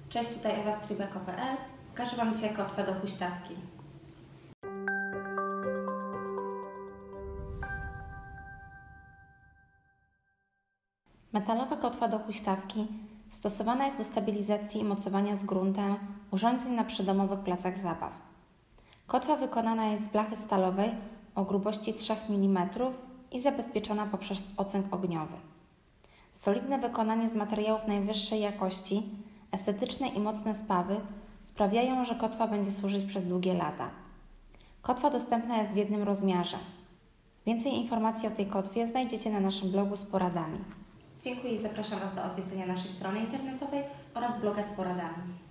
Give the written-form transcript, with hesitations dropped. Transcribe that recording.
Cześć, tutaj Ewa z Tribeco.pl. Pokażę Wam dzisiaj kotwę do huśtawki. Metalowa kotwa do huśtawki stosowana jest do stabilizacji i mocowania z gruntem urządzeń na przydomowych placach zabaw. Kotwa wykonana jest z blachy stalowej o grubości 3 mm i zabezpieczona poprzez ocynk ogniowy. Solidne wykonanie z materiałów najwyższej jakości, estetyczne i mocne spawy sprawiają, że kotwa będzie służyć przez długie lata. Kotwa dostępna jest w jednym rozmiarze. Więcej informacji o tej kotwie znajdziecie na naszym blogu z poradami. Dziękuję i zapraszam Was do odwiedzenia naszej strony internetowej oraz bloga z poradami.